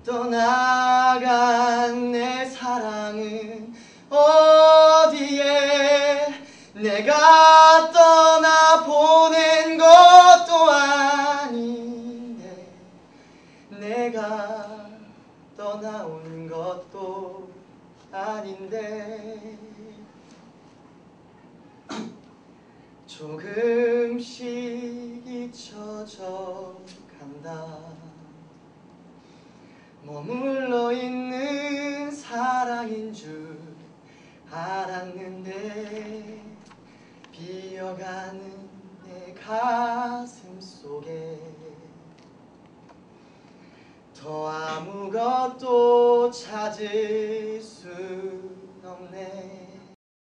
떠나간 내 사랑은 어디에 내가 떠나보낸 것도 아닌데 내가 떠나온 것도 아닌데 조금씩 잊혀져 간다. 머물러 있는 사랑인 줄 알았는데 비어가는 내 가슴 속에 더 아무것도 찾을 순 없네.